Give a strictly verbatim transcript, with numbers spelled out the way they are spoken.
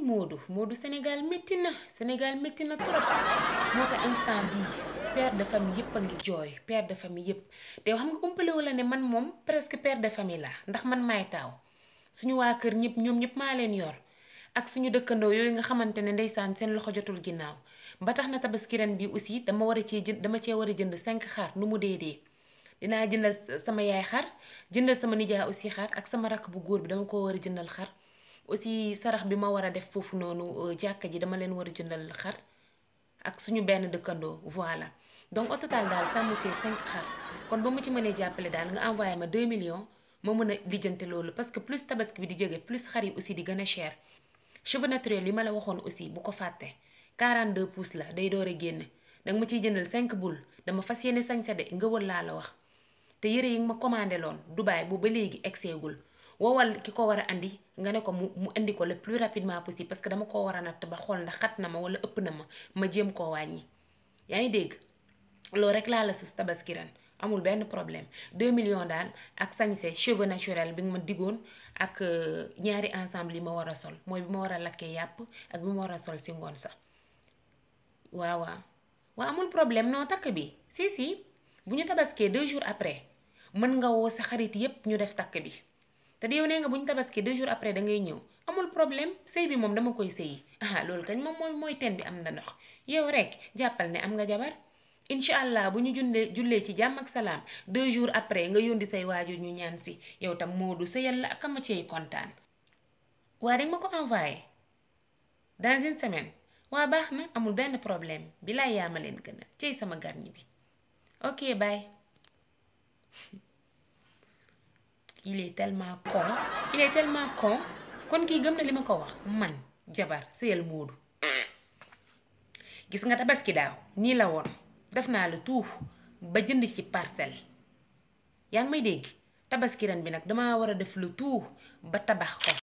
Modou Modou Sénégal métti na Sénégal métti na trop moo tax instant bii père de famille yëpp a ngi jooy père de famille yëpp te xam nga umpale wala ne man moom presque père de famille la ndax man maay taaw suñu waa kër ñëpp ñoom ñëpp maa leen yor ak suñu dëkkandoo yooyu nga xamante ne ndeysaan seen loxo jotul ginnaaw ba tax na tabaski ren bi aussi dama war a cee jënd dama cee war a jënd cinq xar nu mu dee dee dinaa jëndal sama yaay xar jëndal sama nijaay aussi xar ak sama rakk bu góor bi dama ko war a jëndal xar aussi sarax bi ma war a def foofu noonu jàkka ji dama leen war a jëndal xar ak suñu benn dëkkandoo voilà donc au total daal ça me fait cinq xar kon ba mu ci mënee jàppale daal nga envoyé ma deux millions ma mën a lijjante loolu parce que plus tabaski bi di jóge plus xar yi aussi di gën a cher cheveux naturels yi ma la waxoon aussi bu ko fàtte quarante-deux pouces la day door a génn danga ma ciy jëndal cinq boules dama fas yéene sañse de nga wël laa la wax te yëre yi nga ma commandé loon Dubaï bu ba léegi egseegul wowal ki ko war a andi nga ne ko mu mu indi ko le plus rapidement possible parce que dama koo war a natt ba xool ndax xat na ma wala ëpp na ma ma jéem koo wàññi yaa ngi dégg loolu rek laa la sës tabaski ren amul benn problème deux millions daal ak sañse cheveux naturel bi nga ma diggoon ak ñaari ensemble yi ma war a sol mooy bi ma war a lakkee yàpp ak bi ma war a sol si ngoon sax waaw waaw waaw amul problème non takk bi si si bu ñu tabaskee deux jours après mën nga woo sa xarit yépp ñu def takk bi te yow nee nga bu ñu tabaskee deux jours après da ngay ñëw amul problème sëy bi moom dama koy sëyi ah loolu kañ moom mooy mooy teen bi am na ndox yow rek jàppal ne am nga jabar incha allah bu ñu jullee jullee ci jàmm ak salaam deux jours après nga yóndi say waajur ñu ñaan si yow tam Modou sëyal la ak ama cey kontaan waa dañ ma ko envoyé dans une semaine waa baax na amul benn problème bi laay yaama leen gën a cey sama garñi bi ok bye. il est tellement con il est tellement con kon kii gëm na li ma ko wax man jabar sëyal Modou gis nga tabaski daaw nii la woon def naa la tuuf ba jënd ci parcelle yaa ngi may dégg tabaski ren bi nag dama war a def lu tuuf ba tabax ko